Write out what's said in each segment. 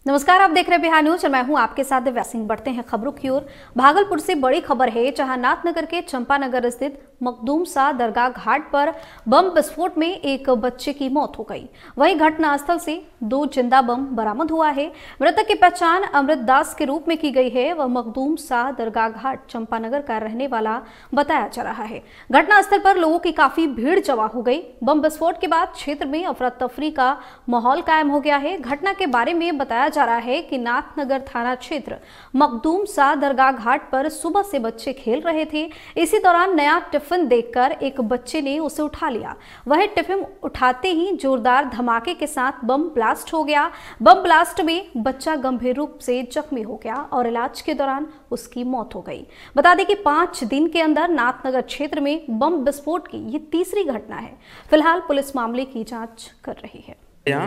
नमस्कार, आप देख रहे हैं बिहार न्यूज और मैं हूं आपके साथ दिव्या सिंह। बढ़ते हैं खबरों की ओर। भागलपुर से बड़ी खबर है, जहां नाथनगर के चंपानगर स्थित मखदूम सा दरगाह घाट पर बम विस्फोट में एक बच्चे की मौत हो गई। वहीं घटनास्थल से 2 जिंदा बम बरामद हुआ है। मृतक की पहचान अमृत दास के रूप में की गई है। वह मखदूम सा दरगाह घाट चंपानगर का रहने वाला बताया जा रहा है। घटनास्थल पर लोगों की काफी भीड़ जमा हो गई। बम विस्फोट के बाद क्षेत्र में अफरा तफरी का माहौल कायम हो गया है। घटना के बारे में बताया जा रहा है कि नाथनगर थाना क्षेत्र मखदूम सा दरगाह घाट पर सुबह से बच्चे खेल रहे थे। इसी दौरान नया टिफिन देखकर एक बच्चे ने उसे उठा लिया। वह टिफिन उठाते ही जोरदार धमाके के साथ बम ब्लास्ट हो गया। बम ब्लास्ट में बच्चा गंभीर रूप से जख्मी हो गया और इलाज के दौरान उसकी मौत हो गई। बता दें कि 5 दिन के अंदर नाथनगर क्षेत्र में बम विस्फोट की ये तीसरी घटना है। फिलहाल पुलिस मामले की जांच कर रही है। ये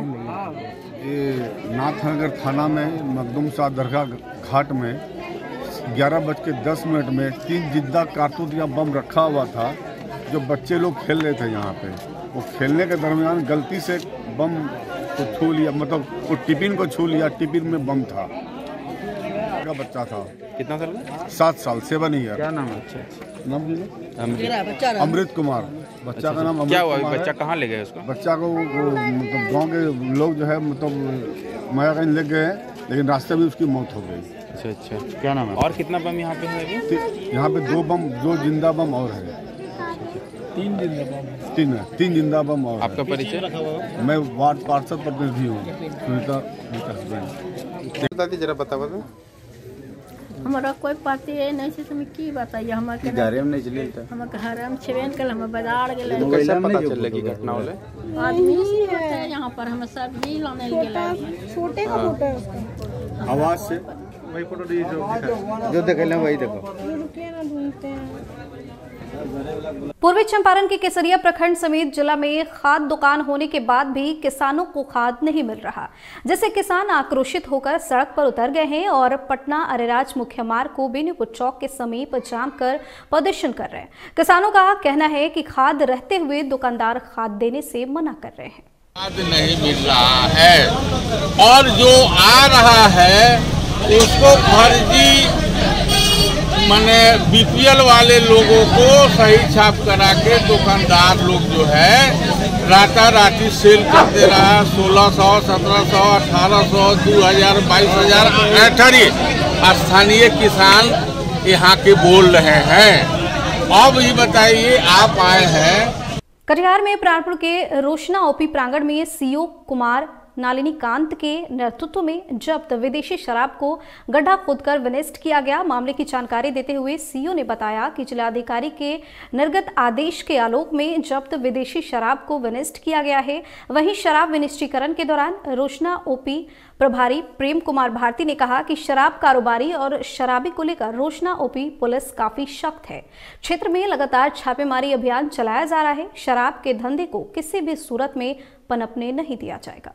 नाथनगर थाना में मखदूम सा दरगाह घाट में 11:10 में 3 जिंदा कारतूस या बम रखा हुआ था, जो बच्चे लोग खेल रहे थे। यहाँ पे वो खेलने के दरमियान गलती से बम को छू लिया, मतलब वो टिफिन को छू लिया। टिफिन में बम था। का बच्चा था। कितना साल का? 7 साल, 7 ईयर। क्या नाम है? अच्छा, नाम अमृत कुमार। बच्चा का नाम क्या हुआ? बच्चा कहाँ ले गए उसको? बच्चा को मतलब गांव के लोग जो है मतलब मायागंज ले गए, लेकिन रास्ते में उसकी मौत हो गई। अच्छा, क्या नाम है? और कितना बम यहाँ पे है अभी? यहाँ पे 2 जिंदा बम और है। 3 जिंदा बम और। आपका परिचय? मैं वार्ड पार्षद प्रतिनिधि हूँ, सुनीता हस्बैंड। जरा बता हमारा कोई पार्टी है नहीं से तुम्हें की बताइए। हमारे घर में नहीं चली था। हमारे घर में छेन कल हम बाजार गेले। कैसे पता चल की घटना होले? आदमी होते हैं यहाँ पर, हम सब्जी लाने गेले। छोटे का फोटो है उसका। आवाज से वही फोटो जो देखे वही देखो। रुकिए ना, ढूंढते हैं। पूर्वी चंपारण के केसरिया प्रखंड समेत जिला में खाद दुकान होने के बाद भी किसानों को खाद नहीं मिल रहा, जिससे किसान आक्रोशित होकर सड़क पर उतर गए हैं और पटना अरेराज मुख्य मार्ग को बेनीपुर चौक के समीप जाम कर प्रदर्शन कर रहे हैं। किसानों का कहना है कि खाद रहते हुए दुकानदार खाद देने से मना कर रहे हैं। खाद नहीं मिल रहा है और जो आ रहा है उसको फर्जी माने बीपीएल वाले लोगों को सही छाप करा के दुकानदार लोग जो है राताराती सेल करते रहा। 1600, 1700, 1800, 2000, 22,000 ऐठरी स्थानीय किसान यहाँ के बोल रहे हैं। अब ये बताइए, आप आए हैं कटिहार में प्राणपुर के रोशना ओपी प्रांगण में सीओ कुमार नालिनी कांत के नेतृत्व में जब्त विदेशी शराब को गड्ढा खोदकर विनिष्ट किया गया। मामले की जानकारी देते हुए सीओ ने बताया कि जिलाधिकारी के निर्गत आदेश के आलोक में जब्त विदेशी शराब को विनिष्ट किया गया है। वहीं शराब विनिष्टीकरण के दौरान रोशना ओपी प्रभारी प्रेम कुमार भारती ने कहा कि शराब कारोबारी और शराबी को लेकर रोशना ओपी पुलिस काफी सख्त है। क्षेत्र में लगातार छापेमारी अभियान चलाया जा रहा है। शराब के धंधे को किसी भी सूरत में पनपने नहीं दिया जाएगा।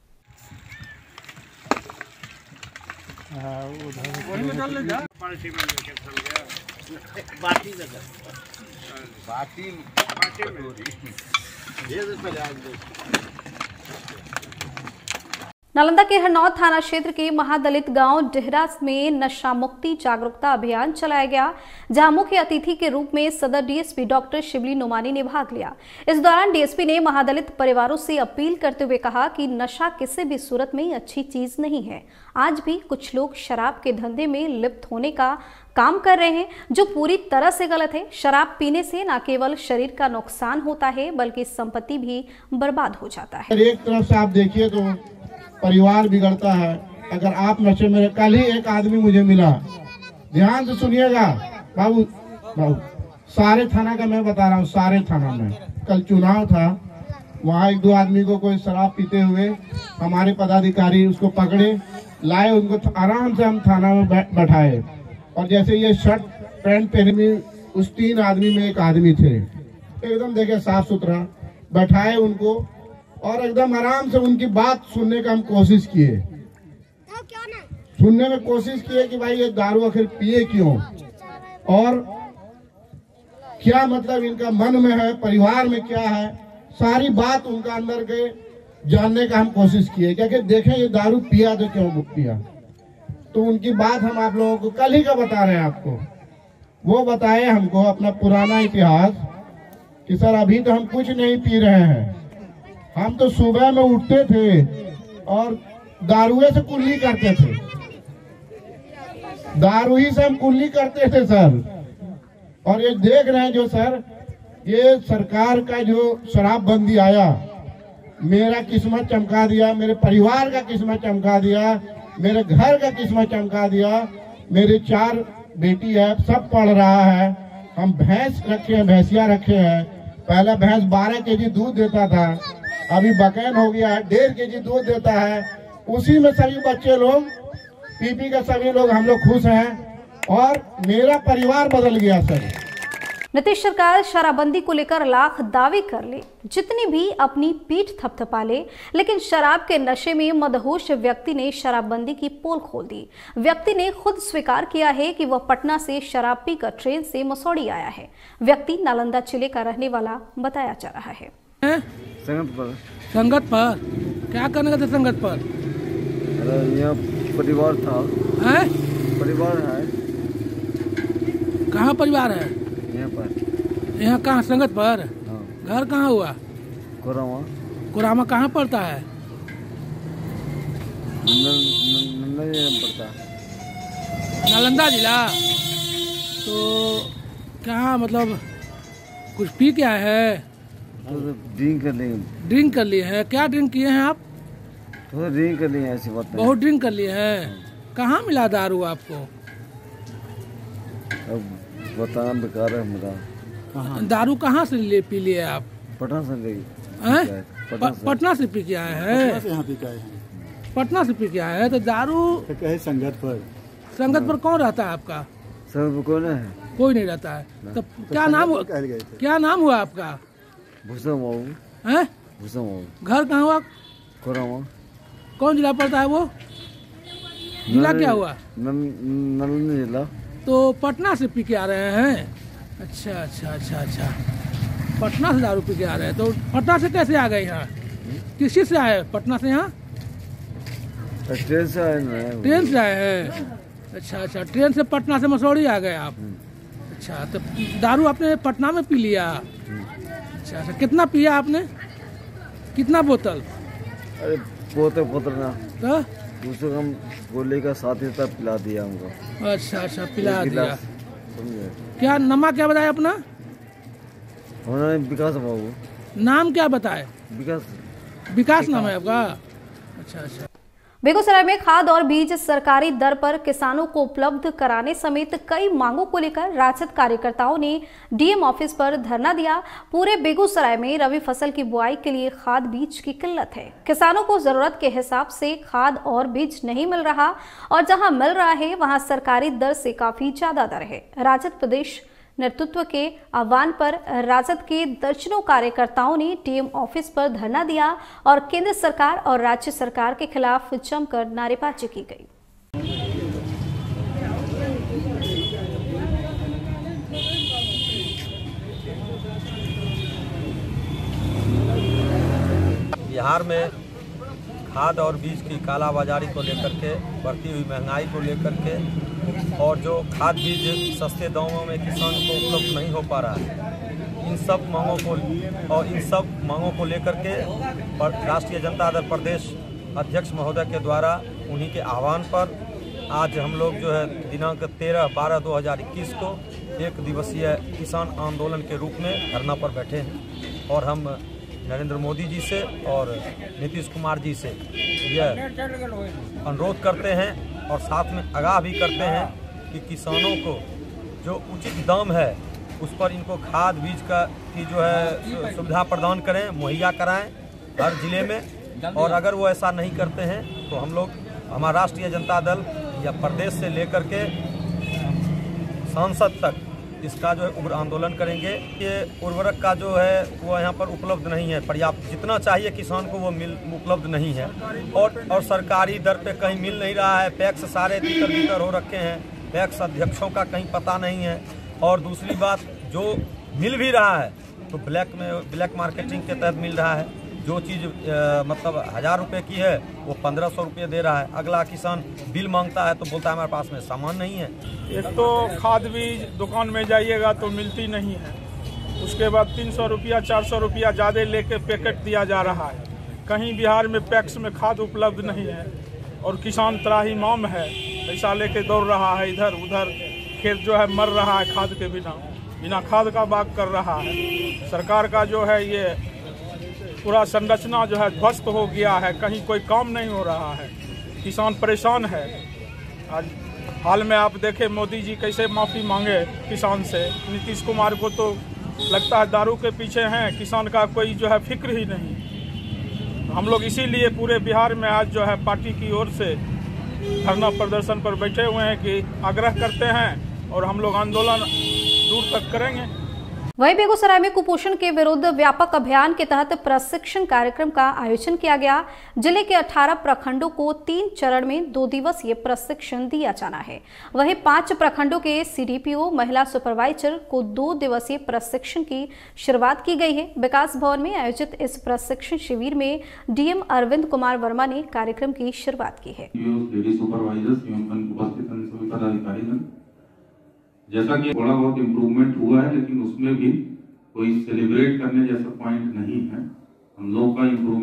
नालंदा के हरनौत थाना क्षेत्र के महादलित गांव डेहरा में नशा मुक्ति जागरूकता अभियान चलाया गया, जहां मुख्य अतिथि के रूप में सदर डीएसपी डॉक्टर शिवली नोमानी ने भाग लिया। इस दौरान डीएसपी ने महादलित परिवारों से अपील करते हुए कहा कि नशा किसी भी सूरत में अच्छी चीज नहीं है। आज भी कुछ लोग शराब के धंधे में लिप्त होने का काम कर रहे हैं, जो पूरी तरह से गलत है। शराब पीने से न केवल शरीर का नुकसान होता है, बल्कि संपत्ति भी बर्बाद हो जाता है। एक तरफ से आप देखिए तो परिवार बिगड़ता है अगर आप नशे में। कल ही एक आदमी मुझे मिला, ध्यान से सुनिएगा बाबू, सारे थाना का मैं बता रहा हूँ, सारे थाना में कल चुनाव था, वहाँ 1-2 आदमी को कोई शराब पीते हुए हमारे पदाधिकारी उसको पकड़े लाए, उनको आराम से हम थाना में बैठाए। और जैसे ये शर्ट पैंट पहने उस 3 आदमी में एक आदमी थे, एकदम देखे साफ सुथरा, बैठाए उनको और एकदम आराम से उनकी बात सुनने का हम कोशिश किए। सुनने में कोशिश किए कि भाई ये दारू आखिर पिए क्यों और क्या मतलब इनका मन में है, परिवार में क्या है, सारी बात उनका अंदर के जानने का हम कोशिश किए, क्योंकि देखें ये दारू पिया तो क्यों पिया। तो उनकी बात हम आप लोगों को कल ही का बता रहे हैं आपको। वो बताए हमको अपना पुराना इतिहास कि सर अभी तो हम कुछ नहीं पी रहे हैं, हम तो सुबह में उठते थे और दारुए से कुल्ली करते थे, दारू ही से हम कुल्ली करते थे सर। और ये देख रहे हैं जो सर, ये सरकार का जो शराबबंदी आया, मेरा किस्मत चमका दिया, मेरे परिवार का किस्मत चमका दिया, मेरे घर का किस्मत चमका दिया। मेरे 4 बेटी है, सब पढ़ रहा है। हम भैंस रखे हैं, भैंसिया रखे हैं। पहले भैंस 12 केजी दूध देता था, अभी बकैन हो गया है, 1.5 केजी दूध देता है। उसी में सभी बच्चे लोग पी का सभी लोग हम लोग खुश हैं और मेरा परिवार बदल गया सर। नीतीश सरकार शराबबंदी को लेकर लाख दावे कर ले, जितनी भी अपनी पीठ थपथपा ले, लेकिन शराब के नशे में मदहोश व्यक्ति ने शराबबंदी की पोल खोल दी। व्यक्ति ने खुद स्वीकार किया है कि वह पटना से शराब पीकर ट्रेन से मसौड़ी आया है। व्यक्ति नालंदा जिले का रहने वाला बताया जा रहा है। संगत पर क्या करने का था? संगत पर यहाँ परिवार था। है? परिवार है। कहाँ परिवार है? यहाँ पर। यहाँ कहाँ? संगत पर। हाँ। घर कहाँ हुआ? कोरामा। कोरामा कहाँ पड़ता है? नालंदा जिला। तो क्या मतलब कुछ पी क्या है? तो ड्रिंक कर लिए। ड्रिंक कर लिए हैं? क्या ड्रिंक किए हैं आप? तो ड्रिंक कर लिए, ऐसी बात नहीं। बहुत ड्रिंक कर लिए हैं। कहाँ मिला दारू आपको? अब बताना बेकार है मेरा। दारू कहाँ से पी लिए आप? पटना से ले। पटना से पी के आए हैं? पटना से पी के आए हैं। तो दारू संगत पर। संगत पर कौन रहता है आपका? सब कौन है? कोई नहीं रहता है। तो क्या नाम हुआ आपका? भूषण बाबू। है? भूषण बाबू। घर कहाँ हुआ? कोरामा। कौन जिला पड़ता है वो? जिला क्या हुआ? नालंदा जिला। तो पटना से पी के आ रहे हैं? अच्छा अच्छा अच्छा अच्छा, पटना से दारू पी के आ रहे हैं। तो पटना से कैसे आ गए यहाँ? किस चीज से आए पटना से यहाँ? ट्रेन से आए हैं। ट्रेन से आए हैं? अच्छा अच्छा, ट्रेन से पटना से मसौड़ी आ गए आप। अच्छा, तो दारू आपने पटना में पी लिया? अच्छा अच्छा, कितना पिया आपने? कितना बोतल? अरे बोतल ना, तो दूसरे हम गोली का साथ ही तब पिला दिया हमको। अच्छा अच्छा, पिला दिया। समझे? क्या नाम क्या बताया अपना? हमारा विकास बाबू। नाम क्या बताए? विकास नाम है आपका? अच्छा अच्छा। बेगूसराय में खाद और बीज सरकारी दर पर किसानों को उपलब्ध कराने समेत कई मांगों को लेकर राजद कार्यकर्ताओं ने डीएम ऑफिस पर धरना दिया। पूरे बेगूसराय में रबी फसल की बुआई के लिए खाद बीज की किल्लत है। किसानों को जरूरत के हिसाब से खाद और बीज नहीं मिल रहा और जहां मिल रहा है वहां सरकारी दर से काफी ज्यादा दर है। राजद प्रदेश नेतृत्व के आह्वान पर राजद के दर्जनों कार्यकर्ताओं ने डीएम ऑफिस पर धरना दिया और केंद्र सरकार और राज्य सरकार के खिलाफ जमकर नारेबाजी की गई। बिहार में खाद और बीज की कालाबाजारी को लेकर के, बढ़ती हुई महंगाई को लेकर के और जो खाद बीज सस्ते दामों में किसान को उपलब्ध नहीं हो पा रहा है, इन सब मांगों को लेकर के राष्ट्रीय जनता दल प्रदेश अध्यक्ष महोदय के द्वारा उन्हीं के आह्वान पर आज हम लोग जो है दिनांक 13/12/2021 को 1 दिवसीय किसान आंदोलन के रूप में धरना पर बैठे हैं और हम नरेंद्र मोदी जी से और नीतीश कुमार जी से यह अनुरोध करते हैं और साथ में आगाह भी करते हैं कि किसानों को जो उचित दाम है उस पर इनको खाद बीज की जो है सुविधा प्रदान करें, मुहैया कराएं हर जिले में। और अगर वो ऐसा नहीं करते हैं तो हम लोग, हमारा राष्ट्रीय जनता दल या प्रदेश से लेकर के सांसद तक इसका जो है उग्र आंदोलन करेंगे। ये उर्वरक का जो है वो यहाँ पर उपलब्ध नहीं है पर्याप्त, जितना चाहिए किसान को वो उपलब्ध नहीं है और सरकारी दर पे कहीं मिल नहीं रहा है। पैक्स सारे भीतर हो रखे हैं, पैक्स अध्यक्षों का कहीं पता नहीं है। और दूसरी बात, जो मिल भी रहा है तो ब्लैक मार्केटिंग के तहत मिल रहा है। जो चीज़ मतलब 1000 रुपये की है वो 1500 रुपये दे रहा है। अगला किसान बिल मांगता है तो बोलता है हमारे पास में सामान नहीं है। एक तो खाद बीज दुकान में जाइएगा तो मिलती नहीं है, उसके बाद 300 रुपया 400 रुपया ज़्यादा लेके पैकेट दिया जा रहा है। कहीं बिहार में पैक्स में खाद उपलब्ध नहीं है और किसान त्राहिमाम है, पैसा लेके दौड़ रहा है इधर उधर, खेत जो है मर रहा है खाद के बिना खाद का बाग कर रहा है। सरकार का जो है ये पूरा संरचना जो है ध्वस्त हो गया है, कहीं कोई काम नहीं हो रहा है, किसान परेशान है। आज हाल में आप देखें मोदी जी कैसे माफ़ी मांगे किसान से। नीतीश कुमार को तो लगता है दारू के पीछे हैं, किसान का कोई जो है फिक्र ही नहीं। हम लोग इसीलिए पूरे बिहार में आज जो है पार्टी की ओर से धरना प्रदर्शन पर बैठे हुए हैं कि आग्रह करते हैं और हम लोग आंदोलन दूर तक करेंगे। वहीं बेगूसराय में कुपोषण के विरुद्ध व्यापक अभियान के तहत प्रशिक्षण कार्यक्रम का आयोजन किया गया। जिले के 18 प्रखंडों को 3 चरण में 2 दिवसीय प्रशिक्षण दिया जाना है। वहीं 5 प्रखंडों के CDPO महिला सुपरवाइजर को 2 दिवसीय प्रशिक्षण की शुरुआत की गई है। विकास भवन में आयोजित इस प्रशिक्षण शिविर में DM अरविंद कुमार वर्मा ने कार्यक्रम की शुरुआत की है। जैसा कि थोड़ा बहुत इम्प्रूवमेंट हुआ है, लेकिन उसमें भी कोई सेलिब्रेट करने जैसा पॉइंट नहीं है। हम लोग का इम्प्रूवमेंट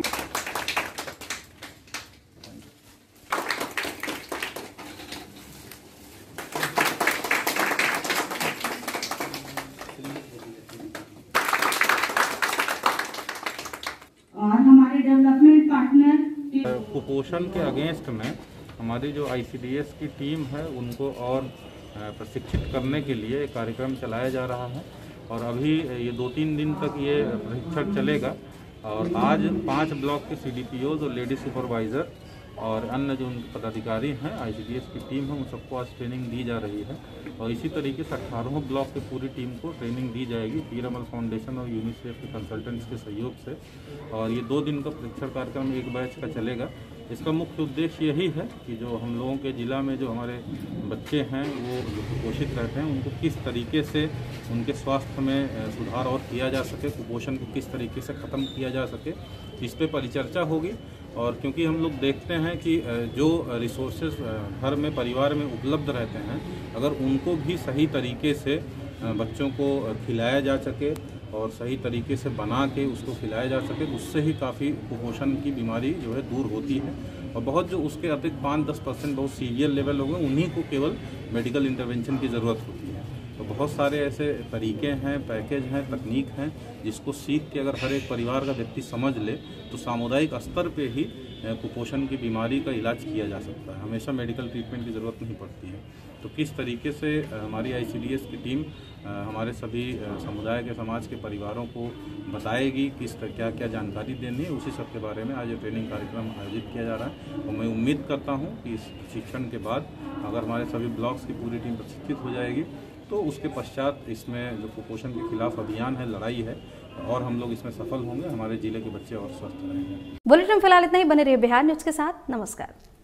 और हमारे डेवलपमेंट पार्टनर कुपोषण के अगेंस्ट में हमारी जो ICDS की टीम है उनको और प्रशिक्षित करने के लिए एक कार्यक्रम चलाया जा रहा है और अभी ये 2-3 दिन तक ये प्रशिक्षण चलेगा। और आज 5 ब्लॉक के CDPOs और लेडी सुपरवाइज़र और अन्य जो उनके पदाधिकारी हैं ICDS की टीम है उन सबको आज ट्रेनिंग दी जा रही है। और इसी तरीके से 18 ब्लॉक की पूरी टीम को ट्रेनिंग दी जाएगी पीरामल फाउंडेशन और यूनिसेफ के कंसल्टेंट्स के सहयोग से। और ये 2 दिन का प्रशिक्षण कार्यक्रम एक बैच का चलेगा। इसका मुख्य उद्देश्य यही है कि जो हम लोगों के ज़िला में जो हमारे बच्चे हैं वो जो कुपोषित रहते हैं उनको किस तरीके से उनके स्वास्थ्य में सुधार और किया जा सके, कुपोषण को किस तरीके से ख़त्म किया जा सके, इस पे परिचर्चा होगी। और क्योंकि हम लोग देखते हैं कि जो रिसोर्सेज घर में परिवार में उपलब्ध रहते हैं अगर उनको भी सही तरीके से बच्चों को खिलाया जा सके और सही तरीके से बना के उसको खिलाया जा सके, उससे ही काफ़ी कुपोषण की बीमारी जो है दूर होती है। और बहुत जो उसके अतिरिक्त 5-10% बहुत सीवियर लेवल हो गए उन्हीं को केवल मेडिकल इंटरवेंशन की ज़रूरत होती है। तो बहुत सारे ऐसे तरीके हैं, पैकेज हैं, तकनीक हैं जिसको सीख के अगर हर एक परिवार का व्यक्ति समझ ले तो सामुदायिक स्तर पे ही कुपोषण की बीमारी का इलाज किया जा सकता है। हमेशा मेडिकल ट्रीटमेंट की ज़रूरत नहीं पड़ती है। तो किस तरीके से हमारी ICDS की टीम हमारे सभी समुदाय के समाज के परिवारों को बताएगी किस क्या क्या जानकारी देनी है, उसी सब के बारे में आज ये ट्रेनिंग कार्यक्रम आयोजित किया जा रहा है। और मैं उम्मीद करता हूँ कि इस शिक्षण के बाद अगर हमारे सभी ब्लॉक्स की पूरी टीम प्रशिक्षित हो जाएगी तो उसके पश्चात इसमें जो कुपोषण के खिलाफ अभियान है, लड़ाई है, और हम लोग इसमें सफल होंगे, हमारे जिले के बच्चे और स्वस्थ रहेंगे। बुलेटिन फिलहाल इतना ही। बने रहिए बिहार न्यूज के साथ। नमस्कार।